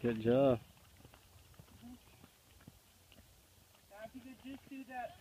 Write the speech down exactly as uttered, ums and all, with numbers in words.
Good job. Now if you could just do that